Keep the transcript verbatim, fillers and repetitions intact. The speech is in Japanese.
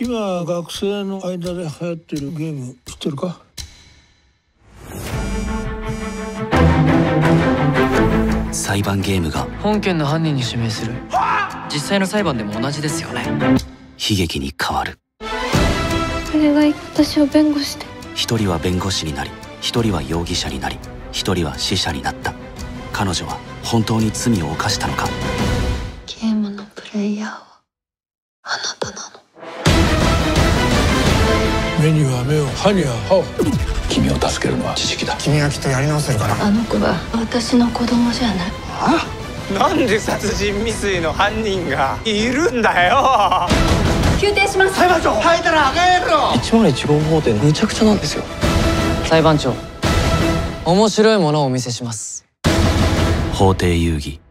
今学生の間で流行ってるゲーム知ってるか？ 裁判ゲームが本件の犯人に指名する。実際の裁判でも同じですよね。 悲劇に変わる。 お願い、私を弁護して。 一人は弁護士になり、一人は容疑者になり、一人は死者になった。彼女は本当に罪を犯したのか？ ゲームのプレイヤーはあなたなの。 目には目を、歯には歯を。君を助けるのは知識だ。 君はきっとやり直せるから。 あの子は私の子供じゃない。 あ？なんで殺人未遂の犯人がいるんだよ。 休廷します。 裁判長、吐いたらあかんやろ。 いちまるいち号法廷むちゃくちゃなんですよ。裁判長、面白いものをお見せします。 法廷遊戯。